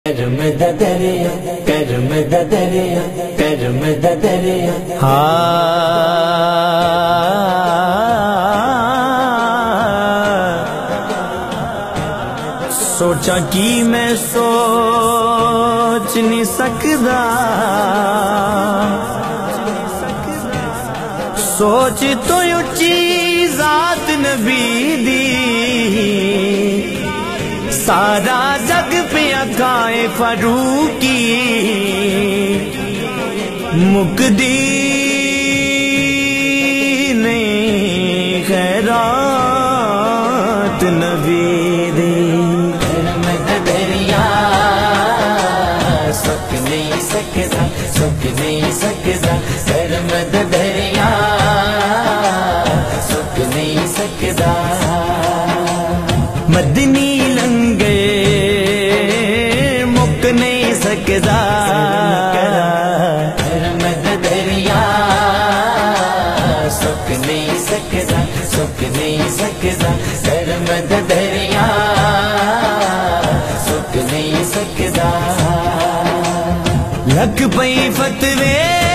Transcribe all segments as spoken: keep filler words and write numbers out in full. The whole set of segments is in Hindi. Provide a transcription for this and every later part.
करम दा दरिया करम दा दरिया करम दा दरिया सोचा कि मैं सोच नहीं सकदा, सोच तो उच्ची जात नबी दी, सारा जग पे अकाए फरूकी मुकदी ने खैरात नबी दी। करम दा दरिया सुख नहीं सकदा सुख नहीं सकदा करम दा दरिया सुख नहीं सकदा। मदनी लंगे मुक नहीं सकदा, करम दा दरिया सुख नहीं सकदा सुख नहीं सकदा करम दा दरिया सुख नहीं सकदा। लख पई फतवे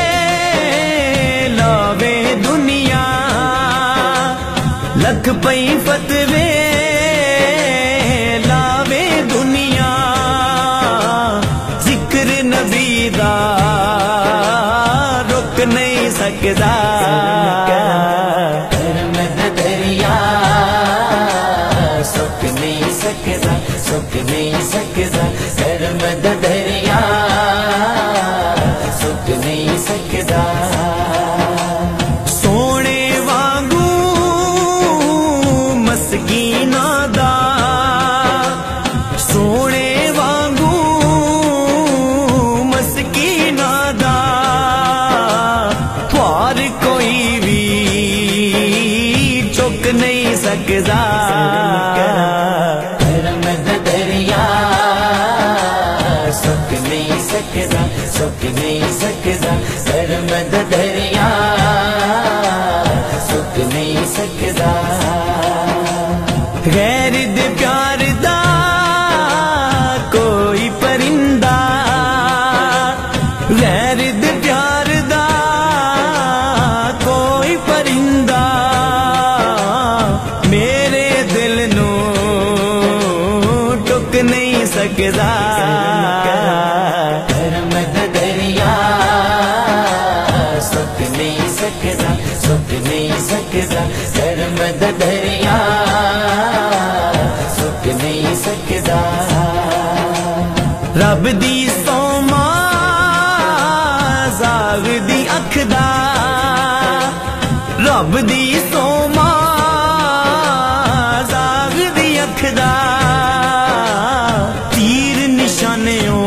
लावे दुनिया, लख पई फतवे लावे दुनिया, जिक्र नबी दा रुक नहीं सकदा। करम दा दरिया सुख नहीं सकदा सुख नहीं सकदा करम दा दरिया सुख नहीं सकदा। सोने वांगू मस्कीना दा, सोने वांगू मस्कीना दा, पार कोई भी चुक नहीं सकदा। करम दा दरिया सुख नहीं सकदा सुख नहीं सकदा करम दा दरिया सुख नहीं सकदा। गैर दे प्यार दा कोई परिंदा, गैर दे प्यार दा कोई परिंदा, मेरे दिल नू टुक नहीं सकदा। करम दा दरिया सुख नहीं सकदा सुख नहीं सकदा करम दा दरिया सुख नहीं सकदा। रब दी सोमा जाग दी अख दा, रब दी सोमा जाग दी अख दा, तीर निशानियों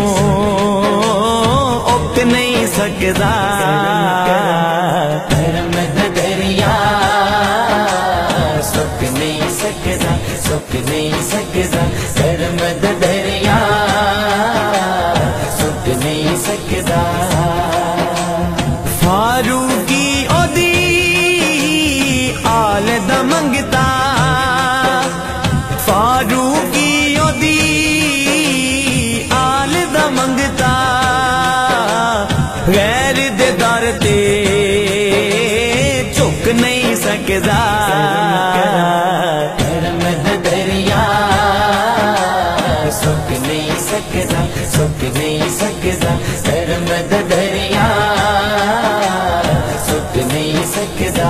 उक नहीं सकदा। करम दा दरिया सुख नहीं सकदा सुख नहीं सकदा करम दा दरिया सुख नहीं सकदा। फारूकी ओदी आल दा मंगता, फारूकी ओदी आल दा मंगता, गैर दे दर ते झुक नहीं सकदा। करम दा दरिया सुख नहीं सकदा सुख नहीं सकदा करम दा दरिया सुख नहीं सकदा।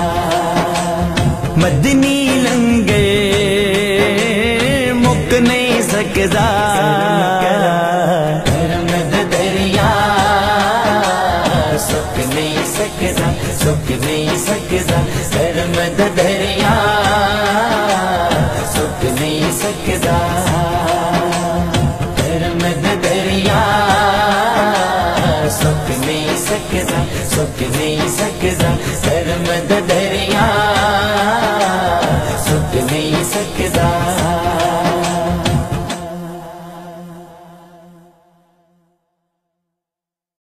मदनी लंगे मुक नहीं सकदा, करम दा दरिया सुख नहीं सकदा सुख नहीं सकदा करम दा दरिया सुख नहीं सकदा। करम दा दरिया सुख नहीं सकदा सुख नहीं सकदा करम दा दरिया